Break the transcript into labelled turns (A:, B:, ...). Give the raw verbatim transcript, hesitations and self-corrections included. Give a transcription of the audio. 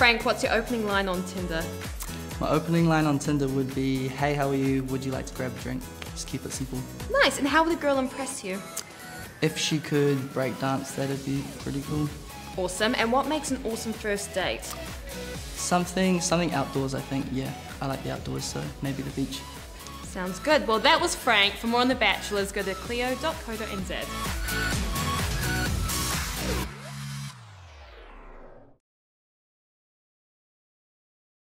A: Frank, what's your opening line on Tinder?
B: My opening line on Tinder would be, hey, how are you? Would you like to grab a drink? Just keep it simple.
A: Nice, and how would a girl impress you?
B: If she could break dance, that'd be pretty cool.
A: Awesome, and what makes an awesome first date?
C: Something, something outdoors, I think, yeah. I like the outdoors, so maybe the beach.
A: Sounds good. Well, that was Frank. For more on The Bachelors, go to C L E O dot co dot N Z.